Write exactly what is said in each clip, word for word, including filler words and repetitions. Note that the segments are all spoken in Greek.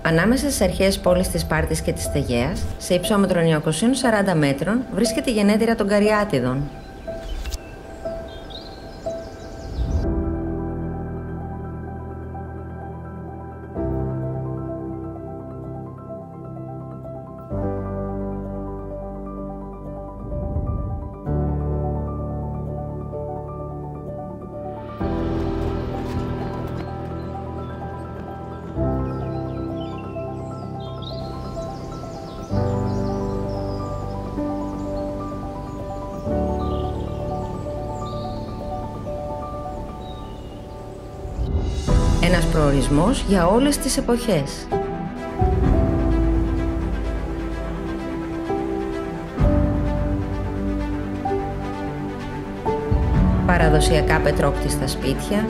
Ανάμεσα στις αρχαίες πόλεις της Σπάρτης και της Αιγαίας, σε υψόμετρο εννιακοσίων σαράντα μέτρων, βρίσκεται η γενέτειρα των Καριάτιδων. Ένας προορισμός για όλες τις εποχές. Παραδοσιακά πετρόκτιστα σπίτια,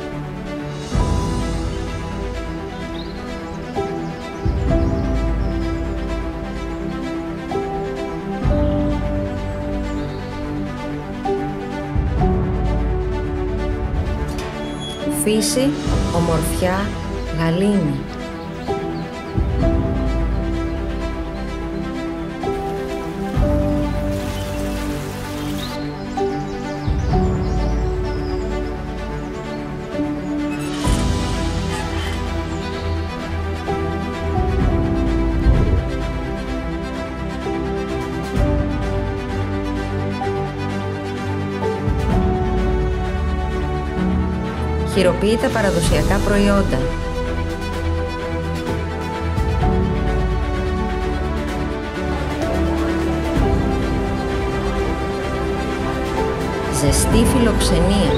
φύση, ομορφιά, γαλήνη. Χειροποίητα παραδοσιακά προϊόντα. Ζεστή φιλοξενία.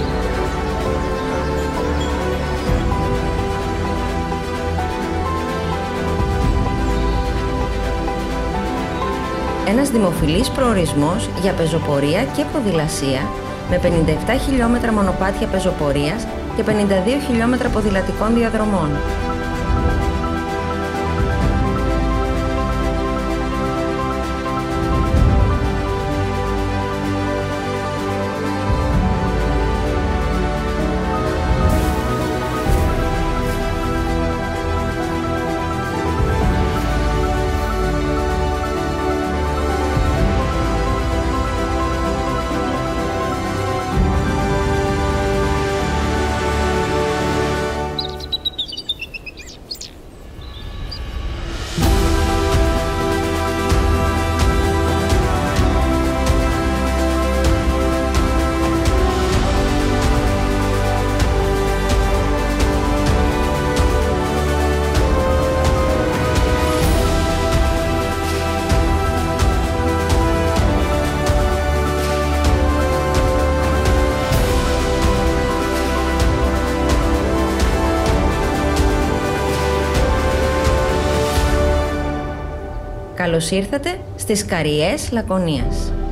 Ένας δημοφιλής προορισμός για πεζοπορία και ποδηλασία με πενήντα επτά χιλιόμετρα μονοπάτια πεζοπορίας και πενήντα δύο χιλιόμετρα ποδηλατικών διαδρομών. Καλώς ήρθατε στις Καριές Λακωνίας.